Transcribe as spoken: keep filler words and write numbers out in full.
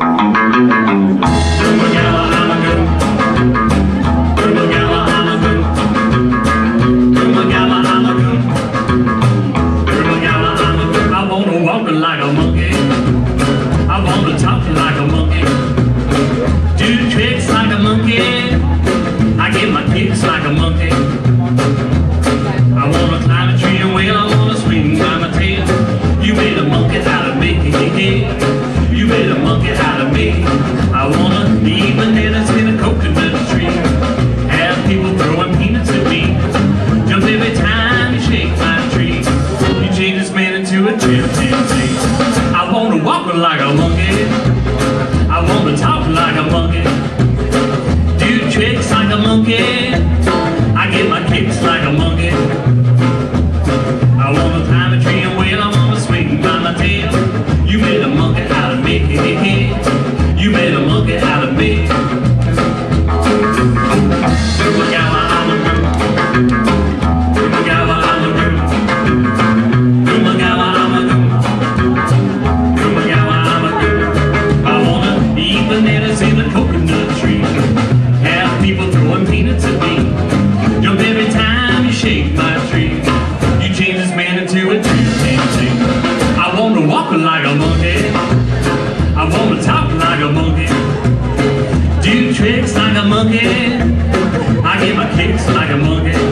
Like a monkey, I wanna talk like a monkey, do tricks like a monkey, I get my kicks like a monkey. I wanna climb a tree and wail, I wanna swing by my tail. You made a monkey out of me, you made a monkey out of me. I wanna eat bananas in a coconut tree, have people throwing peanuts at me, jump every time you shake my tree. You change this man into a chimpanzee. I wanna walk like a monkey, I wanna talk like a monkey, do tricks like a monkey, I get my kicks like a monkey. I wanna climb a tree and wail, I wanna swing by my tail. You made a monkey out of me, you made a monkey out of me. Bananas in a coconut tree, have people throwing peanuts at me, jump every time you shake my tree. You change this man into a chimpanzee. I wanna walk like a monkey, I wanna talk like a monkey, do tricks like a monkey, I get my kicks like a monkey.